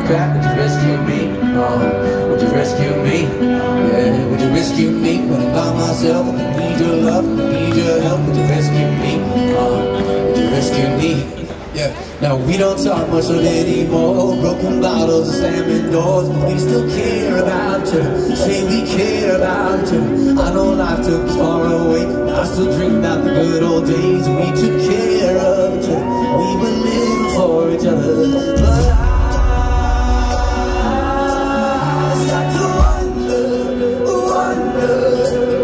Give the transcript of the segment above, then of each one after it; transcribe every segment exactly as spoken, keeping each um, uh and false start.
crack? Would you rescue me? Oh, would you rescue me? Yeah, would you rescue me when I'm by myself? I need your love, I need your help. Would you rescue me? Oh, would you rescue me? Yeah. Now we don't talk much of anymore. Broken bottles and slamming doors, but we still care about you. Say we care about you. I know life took us far away, but I still dream about the good old days when we took care of each other. We were living for each other. But I start to wonder, wonder.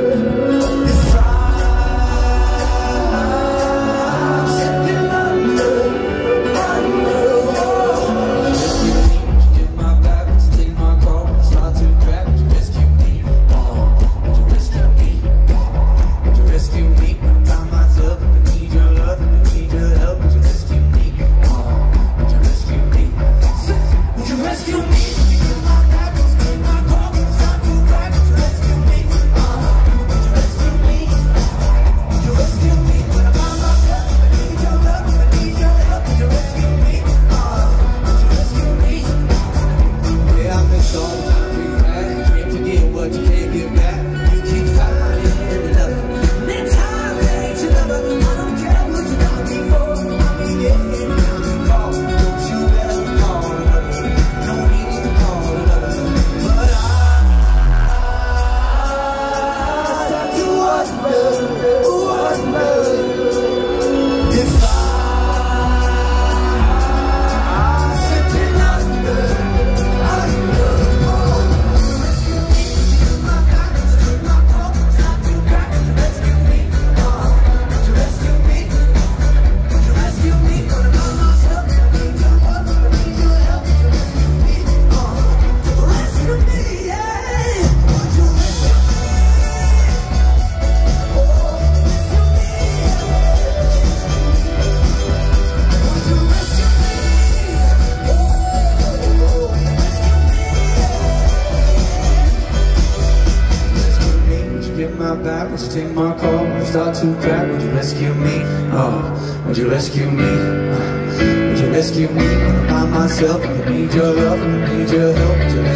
Would you take my call when I start to crack? Would you rescue me? Oh, would you rescue me? Uh, would you rescue me when I'm by myself? I need your love, I need your help. Would you